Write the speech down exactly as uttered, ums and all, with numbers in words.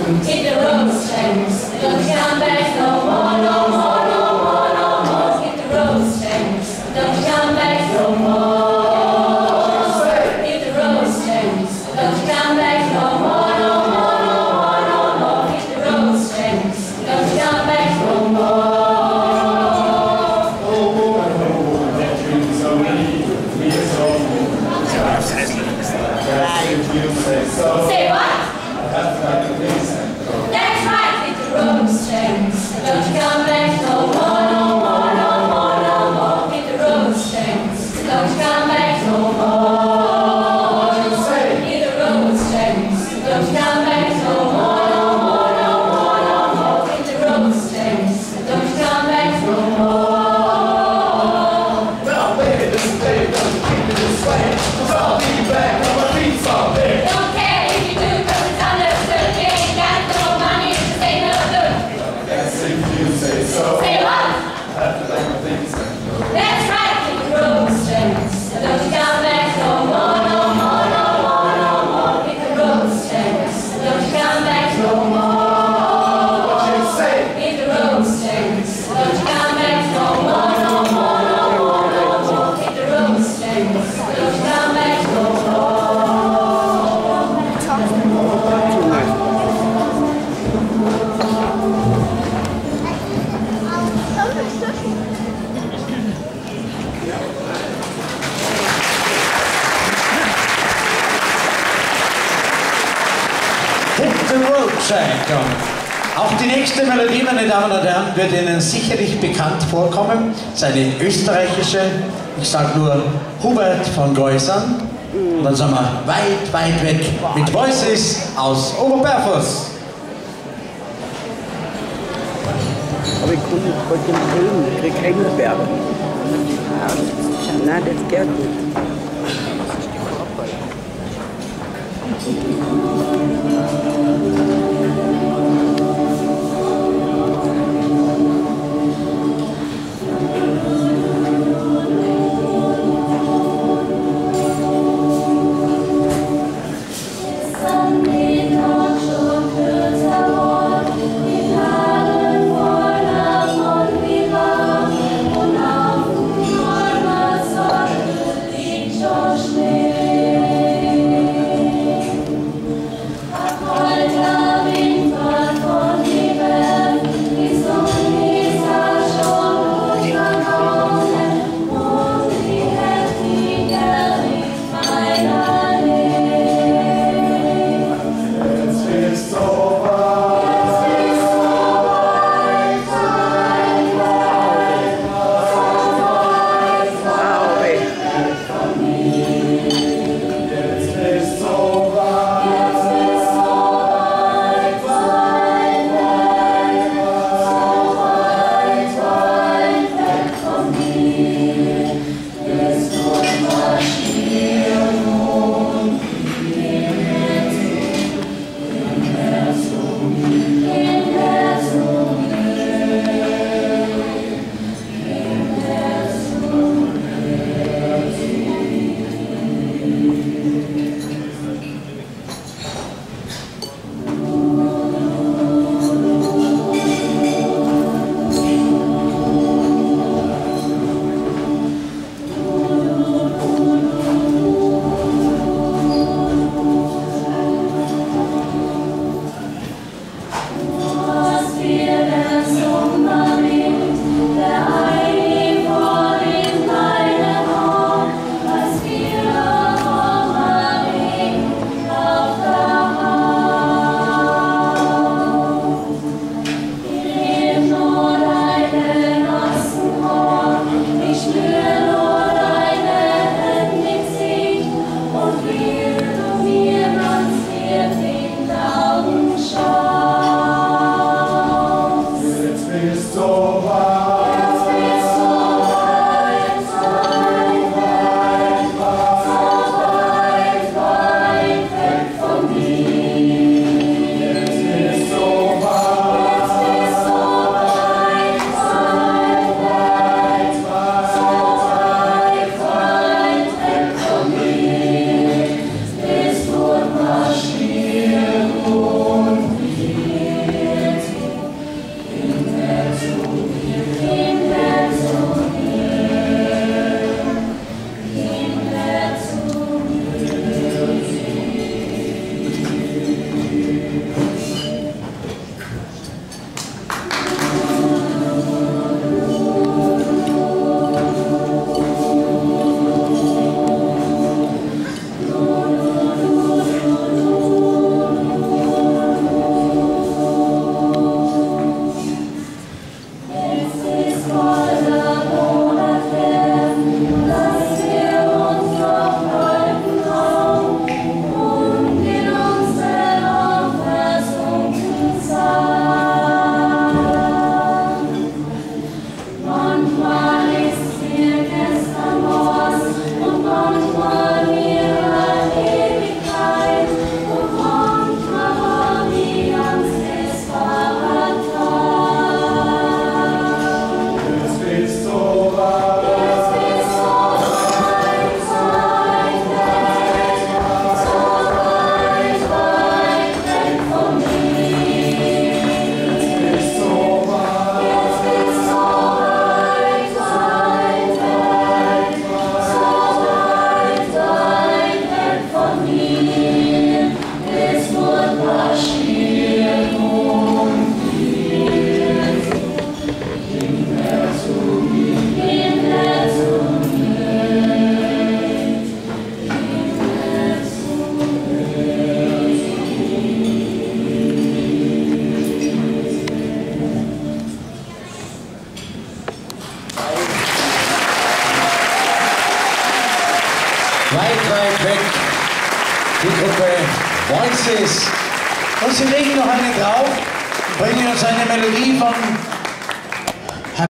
hit the road, James. Don't come back no more, no more, no more, no more. Hit the road, James. Don't come back no more. Hit the road, James. Don't come back no more, no more, no more, no more. Hit the road, James. Don't come back no more. Say what? That's right, hit the road, James. Don't come back no more, no more, no more, no more. Hit the road, James. Don't come back no more. Hit the road, James. Don't come back no more, no more, no more, no more. Hit the road, James. Don't come back no more. Well, baby, this day doesn't keep me this way. 'Cause I'll be back on my feet someday. Don't care if you do, 'cause it's understood. You ain't got no money to say no good. That's if you say so. Say what? Have to like my things. That's right, hit the road, James. Don't come back no more, no more, no more, no more. Hit the road, James. Don't come back no more. What you say? Hit the road, James. Don't come back no more, no more, no more, no more. Hit the road, James. Don't come back no more. Hit the Road Jack. Auch die nächste Melodie, meine Damen und Herren, wird Ihnen sicherlich bekannt vorkommen. Es ist eine österreichische, ich sage nur Hubert von Geusern. Und dann sind wir weit, weit weg mit Voices aus Oberberfuss. Aber ich komme heute im Film, ich kriege Engelberg. Nein, das geht nicht. Schnee. weit, weit weg. Die Gruppe Voices. Und sie legen noch einen drauf und bringen uns eine Melodie von